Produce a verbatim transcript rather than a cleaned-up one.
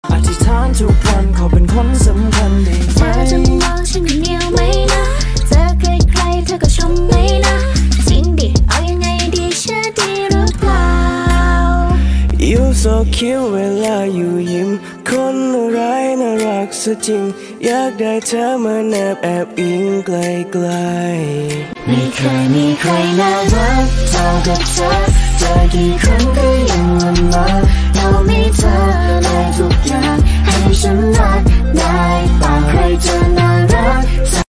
อธิษฐานทุกวันขอเป็นคนสำคัญได้ไหมเธอจะมองฉันคนเดียวไหมนะเจอใครๆเธอก็ชมไหมนะจริงดิเอายังไงดีเชื่อดีหรือเปล่า You so cute เวลาอยู่ยิ้มคนอะไรน่ารักซะจริงอยากได้เธอมาแนบแอบอิงไกลๆไม่เคยมีใครน่ารักเท่ากับเธอเจอกี่